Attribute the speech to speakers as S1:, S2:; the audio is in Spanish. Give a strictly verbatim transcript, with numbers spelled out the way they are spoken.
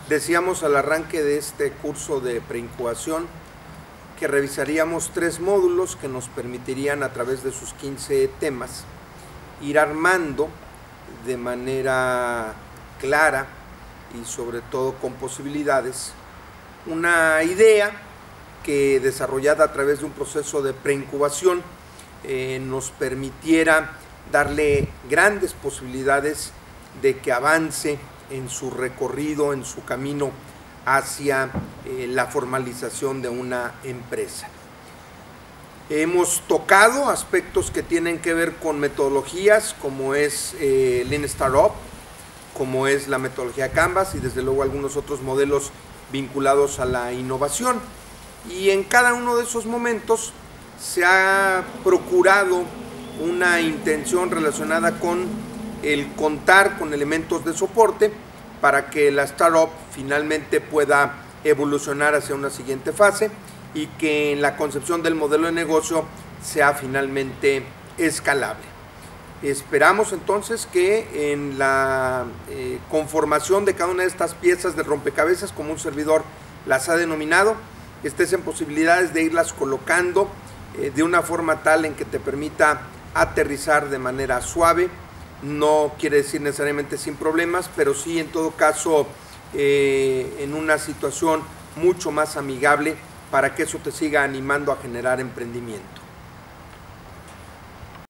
S1: Decíamos al arranque de este curso de preincubación que revisaríamos tres módulos que nos permitirían, a través de sus quince temas, ir armando de manera clara y sobre todo con posibilidades una idea que, desarrollada a través de un proceso de preincubación, eh, nos permitiera darle grandes posibilidades de que avance en su recorrido, en su camino hacia eh, la formalización de una empresa. Hemos tocado aspectos que tienen que ver con metodologías, como es eh, Lean Startup, como es la metodología Canvas y desde luego algunos otros modelos vinculados a la innovación. Y en cada uno de esos momentos se ha procurado una intención relacionada con el contar con elementos de soporte para que la startup finalmente pueda evolucionar hacia una siguiente fase y que en la concepción del modelo de negocio sea finalmente escalable. Esperamos entonces que en la eh, conformación de cada una de estas piezas de rompecabezas, como un servidor las ha denominado, estés en posibilidades de irlas colocando eh, de una forma tal en que te permita aterrizar de manera suave. No quiere decir necesariamente sin problemas, pero sí en todo caso eh, en una situación mucho más amigable para que eso te siga animando a generar emprendimiento.